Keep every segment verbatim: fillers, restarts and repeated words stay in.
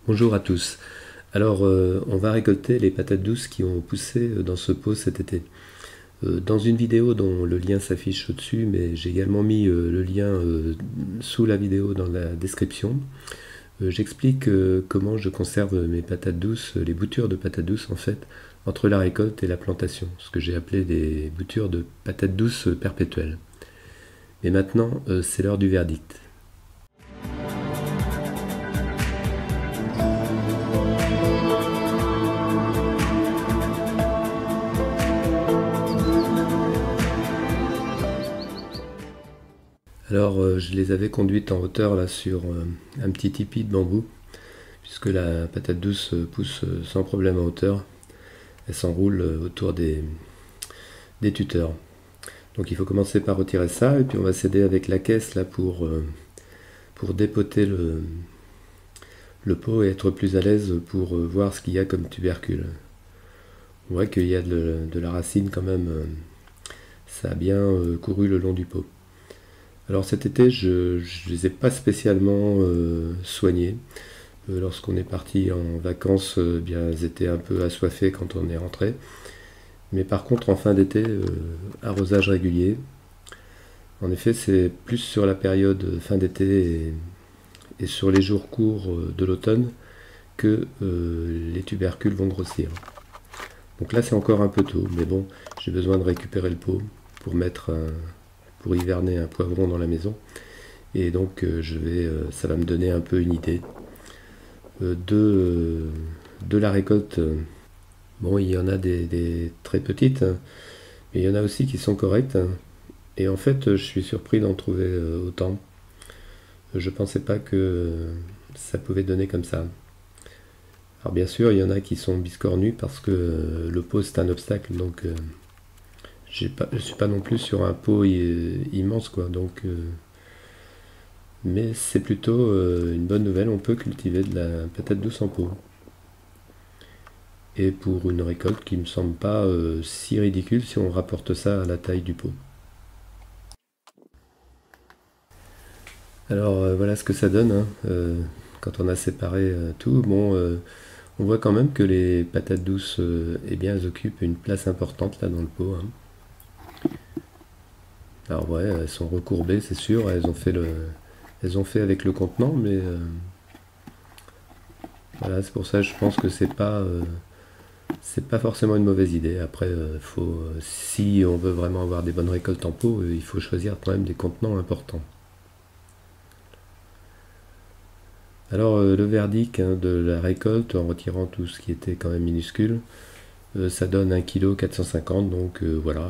Bonjour à tous. Alors, euh, on va récolter les patates douces qui ont poussé dans ce pot cet été. Euh, dans une vidéo dont le lien s'affiche au-dessus, mais j'ai également mis euh, le lien euh, sous la vidéo dans la description, euh, j'explique euh, comment je conserve mes patates douces, les boutures de patates douces en fait, entre la récolte et la plantation, ce que j'ai appelé des boutures de patates douces perpétuelles. Et maintenant, euh, c'est l'heure du verdict. Alors euh, je les avais conduites en hauteur là sur euh, un petit tipi de bambou, puisque la patate douce euh, pousse euh, sans problème en hauteur. Elle s'enroule euh, autour des, des tuteurs. Donc il faut commencer par retirer ça, et puis on va s'aider avec la caisse là pour, euh, pour dépoter le, le pot et être plus à l'aise pour euh, voir ce qu'il y a comme tubercule. On voit qu'il y a de, de la racine quand même, euh, ça a bien euh, couru le long du pot. Alors cet été, je ne les ai pas spécialement euh, soignés. Euh, Lorsqu'on est parti en vacances, euh, bien, ils étaient un peu assoiffés quand on est rentré. Mais par contre, en fin d'été, euh, arrosage régulier. En effet, c'est plus sur la période fin d'été et, et sur les jours courts euh, de l'automne que euh, les tubercules vont grossir. Donc là, c'est encore un peu tôt, mais bon, j'ai besoin de récupérer le pot pour mettre un, pour hiverner un poivron dans la maison, et donc euh, je vais, euh, ça va me donner un peu une idée euh, de, euh, de la récolte. Bon, il y en a des, des très petites, hein, mais il y en a aussi qui sont correctes, hein, et en fait je suis surpris d'en trouver euh, autant. Je pensais pas que euh, ça pouvait donner comme ça. Alors bien sûr, il y en a qui sont biscornus parce que euh, le pot c'est un obstacle, donc euh, j'ai pas, je suis pas non plus sur un pot immense quoi, donc euh, mais c'est plutôt euh, une bonne nouvelle, on peut cultiver de la patate douce en pot. Et pour une récolte qui me semble pas euh, si ridicule si on rapporte ça à la taille du pot. Alors euh, voilà ce que ça donne, hein, euh, quand on a séparé euh, tout. Bon, euh, on voit quand même que les patates douces, euh, eh bien, elles occupent une place importante là dans le pot, hein. Alors ouais, elles sont recourbées, c'est sûr, elles ont fait le, elles ont fait avec le contenant, mais euh, voilà, c'est pour ça que je pense que c'est pas, euh, c'est pas forcément une mauvaise idée. Après, euh, faut, euh, si on veut vraiment avoir des bonnes récoltes en pot, euh, il faut choisir quand même des contenants importants. Alors euh, le verdict, hein, de la récolte, en retirant tout ce qui était quand même minuscule, euh, ça donne un kilo quatre cent cinquante, donc euh, voilà.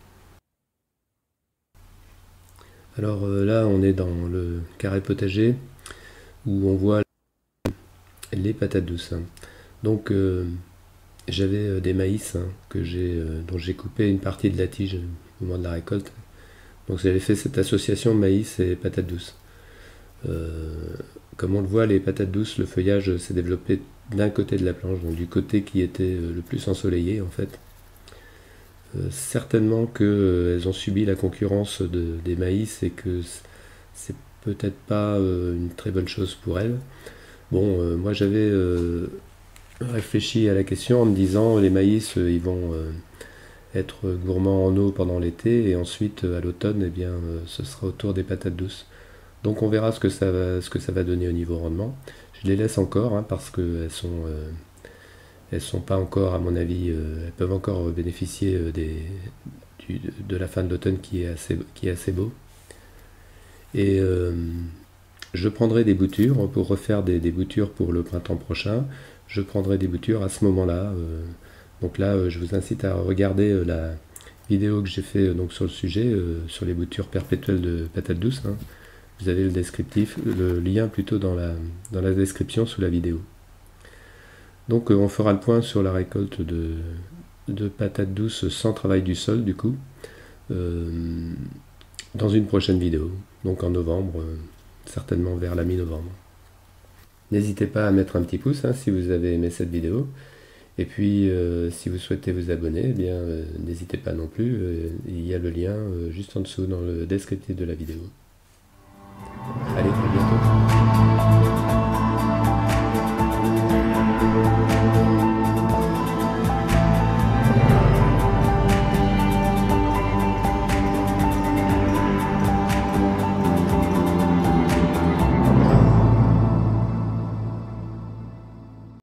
Alors euh, là, on est dans le carré potager où on voit les patates douces, hein. Donc euh, j'avais euh, des maïs, hein, que j'ai, euh, dont j'ai coupé une partie de la tige au moment de la récolte. Donc j'avais fait cette association maïs et patates douces. Euh, comme on le voit, les patates douces, le feuillage s'est développé d'un côté de la planche, donc du côté qui était euh, le plus ensoleillé en fait. Euh, certainement qu'elles euh, ont subi la concurrence de, des maïs et que c'est peut-être pas euh, une très bonne chose pour elles. Bon, euh, moi j'avais euh, réfléchi à la question en me disant les maïs euh, ils vont euh, être gourmands en eau pendant l'été et ensuite euh, à l'automne eh bien euh, ce sera au tour des patates douces. Donc on verra ce que ça va, ce que ça va donner au niveau rendement. Je les laisse encore, hein, parce qu'elles sont euh, elles sont pas encore à mon avis, euh, elles peuvent encore bénéficier euh, des, du, de la fin de l'automne qui est assez, qui est assez beau. Et euh, je prendrai des boutures pour refaire des, des boutures pour le printemps prochain. Je prendrai des boutures à ce moment-là. Euh, donc là, euh, je vous incite à regarder euh, la vidéo que j'ai fait euh, donc sur le sujet, euh, sur les boutures perpétuelles de patates douces, hein. Vous avez le descriptif, le lien plutôt dans la, dans la description sous la vidéo. Donc euh, on fera le point sur la récolte de, de patates douces sans travail du sol du coup, euh, dans une prochaine vidéo, donc en novembre, euh, certainement vers la mi-novembre. N'hésitez pas à mettre un petit pouce, hein, si vous avez aimé cette vidéo. Et puis euh, si vous souhaitez vous abonner, eh bien euh, n'hésitez pas non plus, euh, il y a le lien euh, juste en dessous dans le descriptif de la vidéo.